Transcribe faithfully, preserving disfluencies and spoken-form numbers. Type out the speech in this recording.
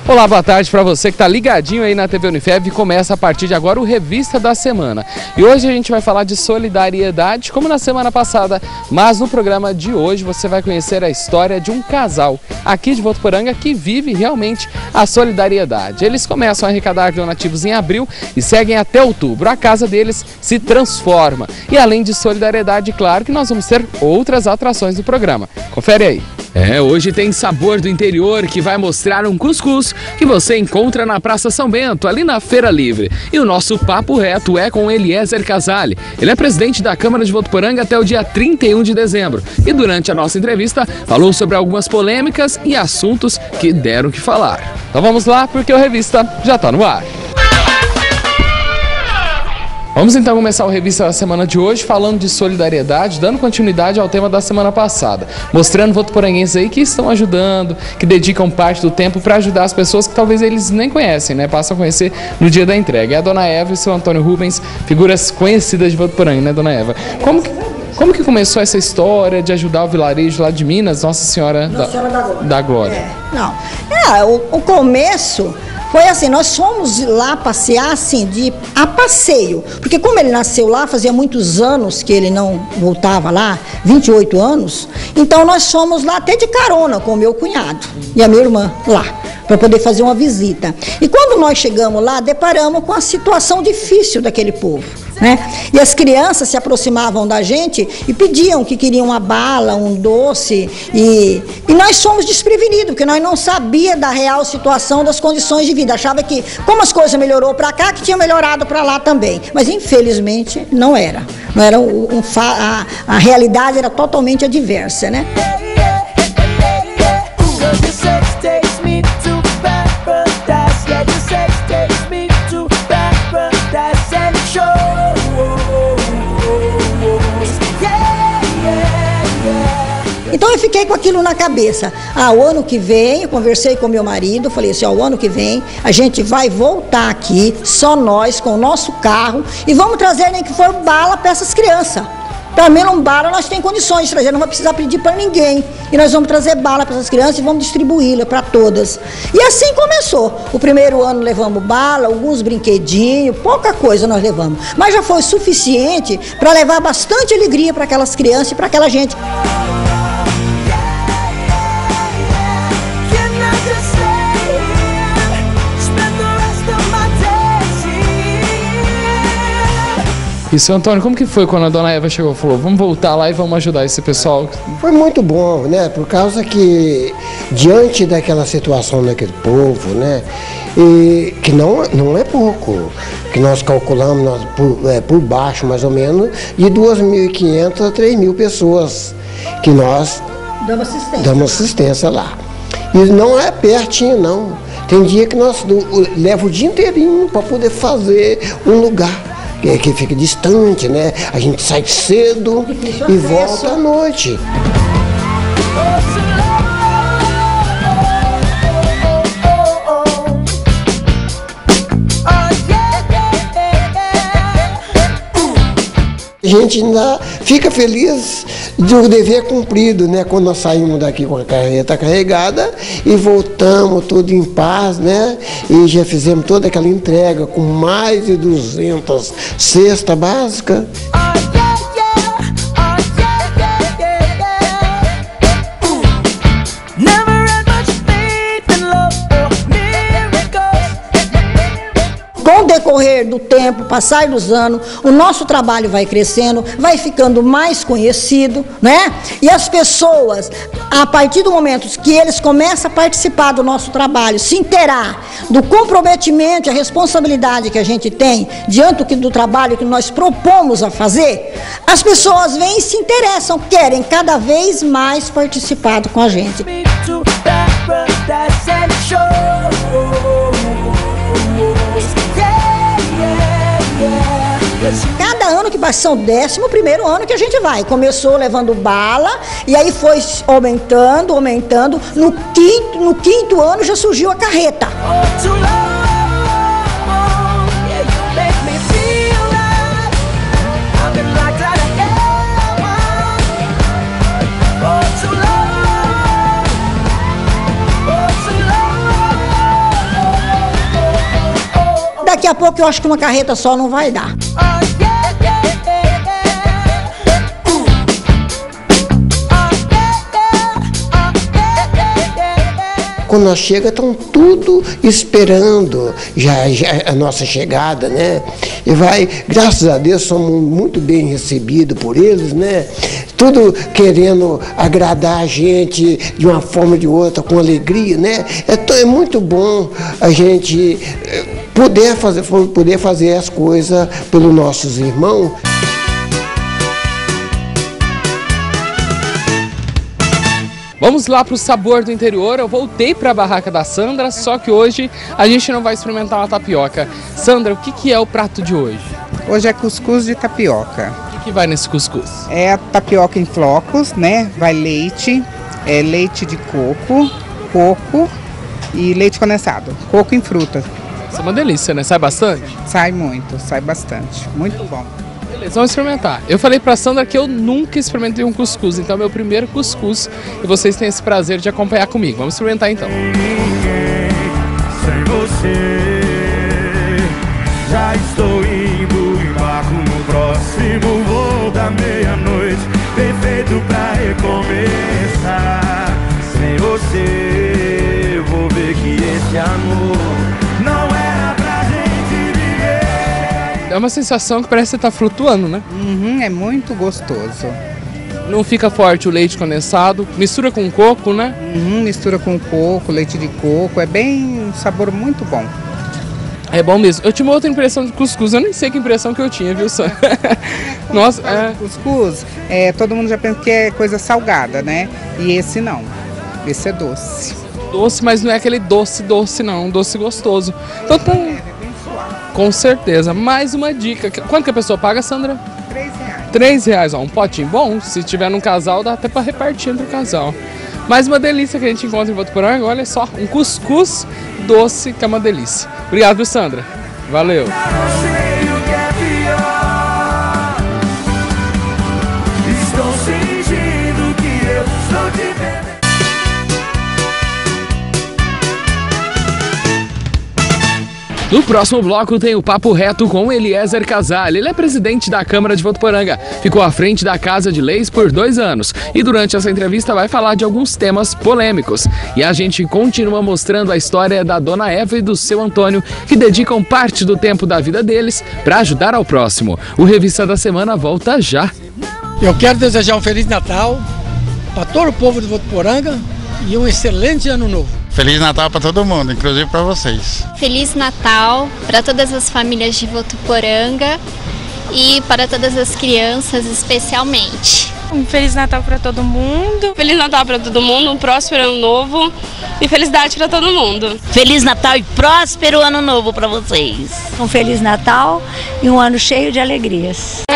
Olá, boa tarde para você que está ligadinho aí na T V Unifev. Começa a partir de agora o Revista da Semana. E hoje a gente vai falar de solidariedade, como na semana passada. Mas no programa de hoje você vai conhecer a história de um casal aqui de Votuporanga que vive realmente a solidariedade. Eles começam a arrecadar donativos em abril e seguem até outubro. A casa deles se transforma. E além de solidariedade, claro que nós vamos ter outras atrações do programa. Confere aí. É, hoje tem Sabor do Interior, que vai mostrar um cuscuz que você encontra na Praça São Bento, ali na Feira Livre. E o nosso papo reto é com Eliezer Casale. Ele é presidente da Câmara de Votuporanga até o dia trinta e um de dezembro. E durante a nossa entrevista, falou sobre algumas polêmicas e assuntos que deram o que falar. Então vamos lá, porque o Revista já está no ar. Vamos então começar o Revista da Semana de hoje falando de solidariedade, dando continuidade ao tema da semana passada, mostrando votuporanguenses aí que estão ajudando, que dedicam parte do tempo para ajudar as pessoas que talvez eles nem conhecem, né? Passam a conhecer no dia da entrega. É a Dona Eva e o seu Antônio Rubens, figuras conhecidas de Votuporanga, né, Dona Eva? Como que, como que começou essa história de ajudar o vilarejo lá de Minas, Nossa Senhora, Nossa Senhora da, da Glória? Da Glória. É, não, é, o, o começo... Foi assim, nós fomos lá passear assim, de, a passeio, porque como ele nasceu lá, fazia muitos anos que ele não voltava lá, vinte e oito anos, então nós fomos lá até de carona com o meu cunhado e a minha irmã lá, para poder fazer uma visita. E quando nós chegamos lá, deparamos com a situação difícil daquele povo, né? E as crianças se aproximavam da gente e pediam que queriam uma bala, um doce, e, e nós fomos desprevenidos, porque nós não sabíamos da real situação das condições de vida. Achava que, como as coisas melhorou para cá, que tinha melhorado para lá também. Mas, infelizmente, não era. Não era um, um, a, a realidade era totalmente adversa, né? Então eu fiquei com aquilo na cabeça. Ah, o ano que vem, eu conversei com meu marido, falei assim, ó, o ano que vem a gente vai voltar aqui, só nós, com o nosso carro, e vamos trazer nem que for bala para essas crianças. Pelo menos um bala nós temos condições de trazer, não vai precisar pedir para ninguém. E nós vamos trazer bala para essas crianças e vamos distribuí-la para todas. E assim começou. O primeiro ano levamos bala, alguns brinquedinhos, pouca coisa nós levamos. Mas já foi suficiente para levar bastante alegria para aquelas crianças e para aquela gente. E seu Antônio, como que foi quando a Dona Eva chegou e falou, vamos voltar lá e vamos ajudar esse pessoal? Foi muito bom, né? Por causa que, diante daquela situação daquele povo, né? E que não, não é pouco, que nós calculamos nós, por, é, por baixo, mais ou menos, de duas mil e quinhentas a três mil pessoas que nós damos assistência. damos assistência lá. E não é pertinho, não. Tem dia que nós leva o dia inteirinho para poder fazer um lugar que fica distante, né? A gente sai cedo e volta à noite. A gente ainda fica feliz do dever cumprido, né? Quando nós saímos daqui com a carreta carregada e voltamos tudo em paz, né? E já fizemos toda aquela entrega com mais de duzentas cestas básicas. Com o decorrer do tempo, passar dos anos, o nosso trabalho vai crescendo, vai ficando mais conhecido, né? E as pessoas, a partir do momento que eles começam a participar do nosso trabalho, se inteirar do comprometimento e a responsabilidade que a gente tem diante do, do trabalho que nós propomos a fazer, as pessoas vêm e se interessam, querem cada vez mais participar com a gente. Cada ano que passa, são décimo primeiro ano que a gente vai. Começou levando bala e aí foi aumentando, aumentando. No quinto, no quinto ano já surgiu a carreta. Daqui a pouco eu acho que uma carreta só não vai dar. Quando nós chega, estão tudo esperando já, já a nossa chegada, né? E vai, graças a Deus, somos muito bem recebidos por eles, né? Tudo querendo agradar a gente de uma forma ou de outra, com alegria, né? É, é muito bom a gente poder fazer, poder fazer as coisas pelos nossos irmãos. Vamos lá para o sabor do interior. Eu voltei para a barraca da Sandra, só que hoje a gente não vai experimentar uma tapioca. Sandra, o que, que é o prato de hoje? Hoje é cuscuz de tapioca. O que, que vai nesse cuscuz? É a tapioca em flocos, né? Vai leite, é leite de coco, coco e leite condensado. Coco em fruta. Isso é uma delícia, né? Sai bastante? Sai muito, sai bastante. Muito bom. Beleza, vamos experimentar. Eu falei pra Sandra que eu nunca experimentei um cuscuz, então é meu primeiro cuscuz e vocês têm esse prazer de acompanhar comigo. Vamos experimentar então. Sem você, já estou indo, embarco no próximo voo da meia-noite, perfeito pra recomeçar. Sem você, vou ver que esse amor não era pra gente viver. É uma sensação que parece que você tá flutuando, né? Uhum, é muito gostoso. Não fica forte o leite condensado, mistura com coco, né? Uhum, mistura com coco, leite de coco, é bem um sabor muito bom. É bom mesmo. Eu tinha uma outra impressão de cuscuz, eu nem sei que impressão que eu tinha, viu, Sam? Nossa, é... Cuscuz, é, todo mundo já pensa que é coisa salgada, né? E esse não, esse é doce. Doce, mas não é aquele doce doce não, um doce gostoso. Então tá... Com certeza. Mais uma dica. Quanto que a pessoa paga, Sandra? Três reais. Três reais, ó, um potinho bom. Se tiver num casal, dá até pra repartir entre o casal. Mais uma delícia que a gente encontra em Votuporanga. Olha só, um cuscuz doce que é uma delícia. Obrigado, viu, Sandra? Valeu. Estou fingindo que eu estou te vendo. No próximo bloco tem o Papo Reto com Eliezer Casale. Ele é presidente da Câmara de Votuporanga, ficou à frente da Casa de Leis por dois anos e durante essa entrevista vai falar de alguns temas polêmicos. E a gente continua mostrando a história da Dona Eva e do seu Antônio, que dedicam parte do tempo da vida deles para ajudar ao próximo. O Revista da Semana volta já. Eu quero desejar um Feliz Natal para todo o povo de Votuporanga e um excelente Ano Novo. Feliz Natal para todo mundo, inclusive para vocês. Feliz Natal para todas as famílias de Votuporanga e para todas as crianças especialmente. Um Feliz Natal para todo mundo. Feliz Natal para todo mundo, um próspero Ano Novo e felicidade para todo mundo. Feliz Natal e próspero Ano Novo para vocês. Um Feliz Natal e um ano cheio de alegrias.